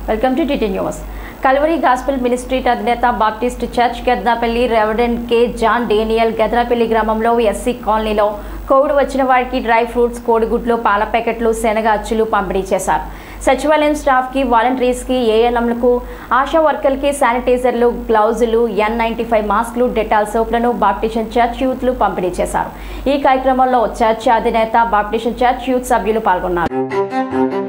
Welcome to TT news. Calvary gospel ministry అధినేత Baptist church Geddapalli reverend K John Daniel Geddapalli గ్రామంలో SC కాలనీలో Covid వచ్చిన వారికి డ్రై ఫ్రూట్స్, కోడిగుడ్లు, పాల ప్యాకెట్లు, శనగ అచ్చులు పంపిణీ చేశారు. సచివాలయం స్టాఫ్కి, వాలంటీర్స్కి, ఏఎన్ఎంలకు, ఆశా వర్కర్లకి శానిటైజర్లు, గ్లౌజులు, N95 మాస్కులు, డెటాల్ సోప్లను బాప్టిస్ట్ చర్చ్ యూత్లు పంపిణీ చేశారు. ఈ కార్యక్రమంలో చర్చ్ అధినేత, బాప్టిస్ట్ చర్చ్ యూత్ సభ్యులు పాల్గొన్నారు.